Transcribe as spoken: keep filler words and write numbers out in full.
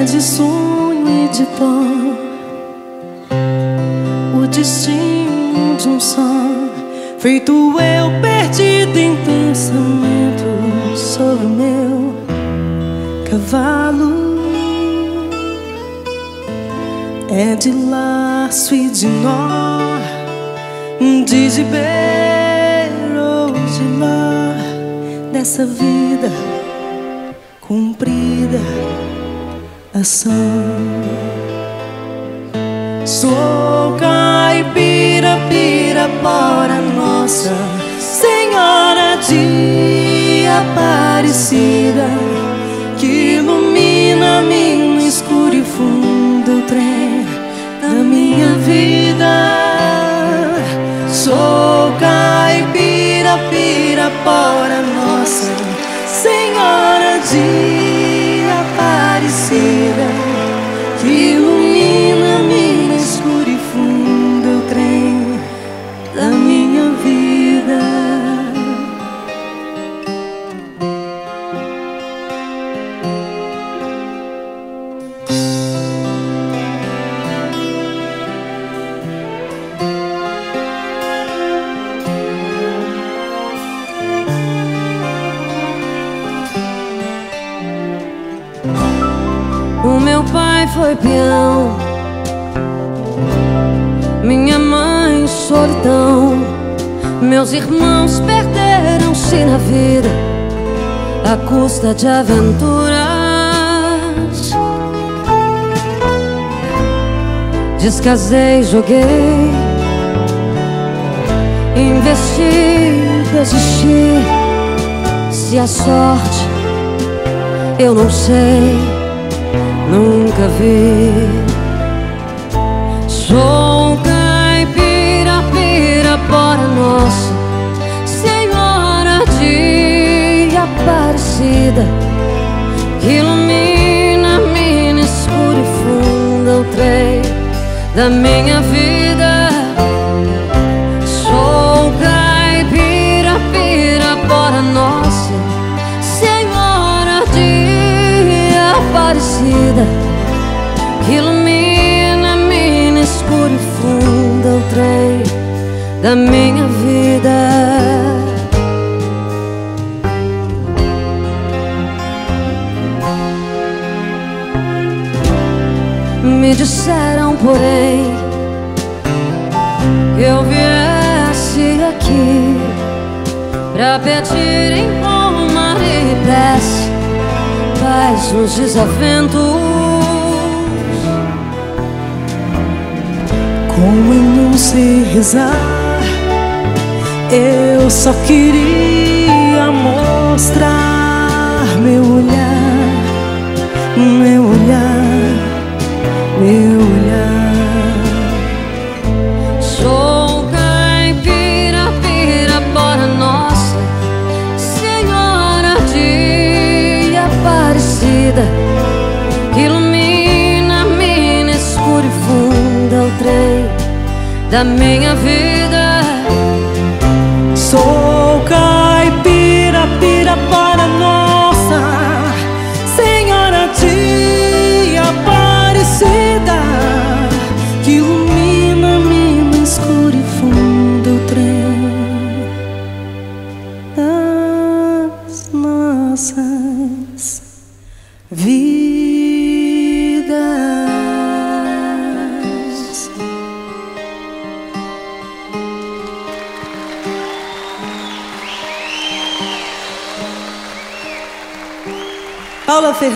de sonho e de pó, o destino de um só, feito eu perdido em pensamentos sobre o meu cavalo. É de laço e de nó, de gibeiro ou de ló, dessa vida cumprida ação. Sou caipira, pirapora, Nossa Senhora de Aparecida, que ilumina-me no escuro e fundo trem da minha vida. Sou caipira, pirapora, Nossa Senhora de Aparecida, que ilumina-me no escuro e fundo trem da minha vida. O meu pai foi peão, minha mãe solidão, meus irmãos perderam-se na vida à custa de aventuras. Descasei, joguei, investi, desisti. Se a sorte eu não sei, nunca vi. Sou caipira, pirapora, Nossa Senhora de Aparecida, que ilumina-me no escuro e fundo o trem da minha vida. Sou caipira, pirapora, Nossa Senhora de Aparecida, que ilumina-me no escuro e fundo o trem da minha vida. Me disseram, porém, que eu viesse aqui pra pedir em Roma e prece paz nos desaventos. Como eu não sei rezar, eu só queria mostrar meu olhar, meu olhar, meu olhar. Sou caipira, pirapora, Nossa Senhora de Aparecida, que ilumina-me no escuro e fundo o trem da minha vida. Sou caipira, pirapora, Nossa Senhora de Aparecida, que ilumina-me no escuro e fundo o trem das nossas vidas. Paula Ferreira.